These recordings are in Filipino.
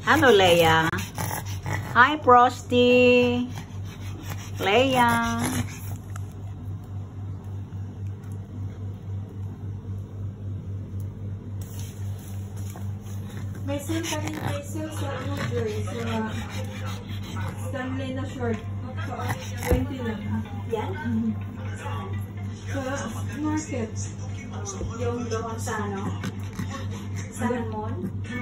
Hello, Leia. Hi, Frosty. Leia. May sale sa ano Joy, sa Stanley na short. 20 lang. Yan? Sa market. Yung doon sa ano? Sa mall?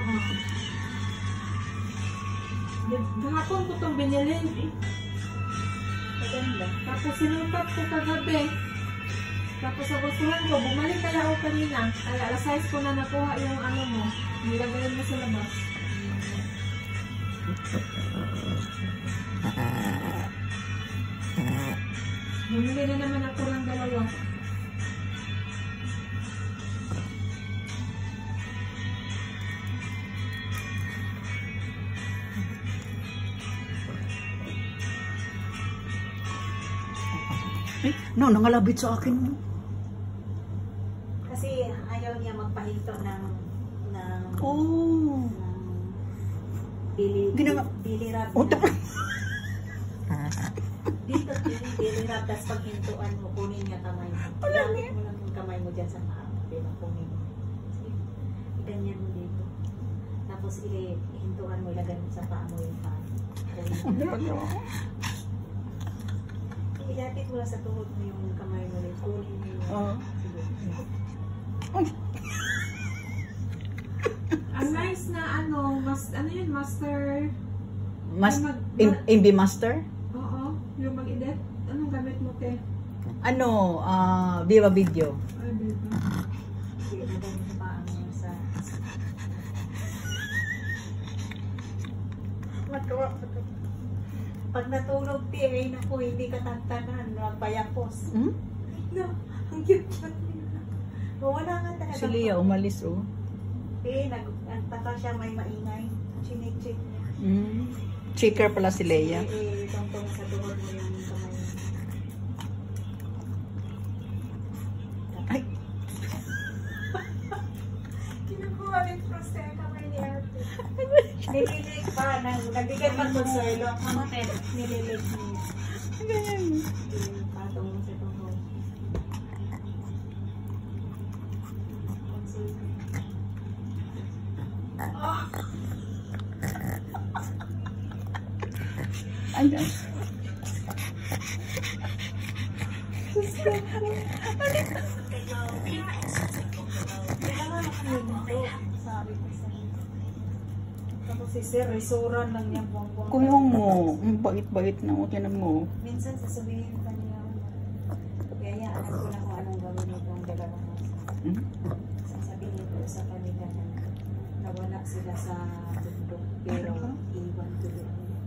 Gahapon ko itong binili. Maganda. Tapos sinukat ko kagabi. Tapos sa gustuhan ko, bumalik kaya ako kanina. Kaya alas 6 ko na nakuha yung ano mo. Nilagayan mo sa labas. Bumili na naman ako ng dalawa. No, nangalabit sa akin mo. Kasi ayaw niya magpahinto ng Oh. bilirab. Dito bilirab, tapos paghintuan mo, kunin niya kamay mo. Ilangan mo lang yung kamay mo dyan sa paa. Diba, kunin mo. Iganyan mo dito. Tapos ihintuan mo, ilagay mo sa paa mo yung paa. Ilapit mo lang sa tuhod mo yung kamay mo. Kunin mo yung... Ang nice na ano yun, master... MB Master? Oo, yung mag-edit. Anong gamit mo, te? Ano, Viva Video. Ay, diba? Ilagay mo sa paa mo sa... Pag natulog, ay naku, hindi ka tantanan, magbayakos. Hmm? No, ang cute-cute nila. Wala nga talaga. Si Leia umalis, oh. Nagtaka siya, may maingay. Chinik-chik niya. Checker pala si Leia. Tungtong sa tuhod mo yung kamay. Ay! Kinukuha rin frosty ang kamay ni ate. Nililig pa. Nagbigay pa consuelo. Nililig niya. Ganyan. Patong mo sa tuhod. Ayan. Sabi ko sa tapos si Sir, risuran lang niya buwang-buwang. Kulong mo. Ang bait-bait na mo. Tinan mo. Minsan sasabihin pa niya, yayaan ko na kung anong gawin itong dalawang sasabihin ko sa kanila na nawala sila sa bundok pero iwan tuloy.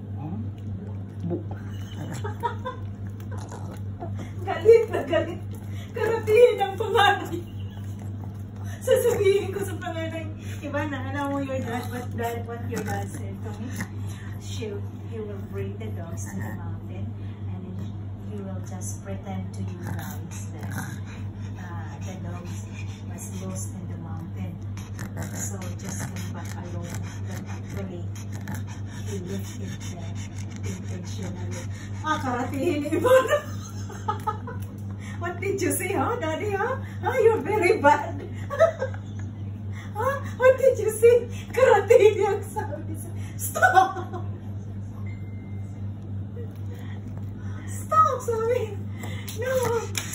Galit na galit. Karapihin ang pangalan. Sasabihin ko sa pangalan. Iba na, alam mo your dad, what your dad said to me? He will bring the dogs to the mountain and then he will just pretend to you guys that the dogs was lost in the mountain. So just come back alone. But actually, he left it there intentionally. Karapihin iba na. What did you say, huh, Daddy, huh? You're very bad. What did you say? Karating yung sabi sa... Stop! Stop, sabi. No.